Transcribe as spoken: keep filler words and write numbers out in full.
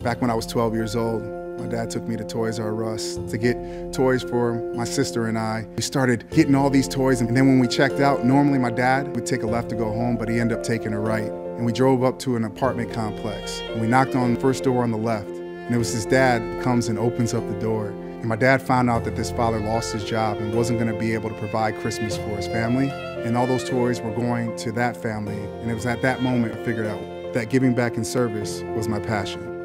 Back when I was twelve years old, my dad took me to Toys R Us to get toys for my sister and I. We started getting all these toys, and then when we checked out, normally my dad would take a left to go home, but he ended up taking a right. And we drove up to an apartment complex, and we knocked on the first door on the left, and it was his dad who comes and opens up the door. And my dad found out that this father lost his job and wasn't going to be able to provide Christmas for his family, and all those toys were going to that family. And it was at that moment I figured out that giving back in service was my passion.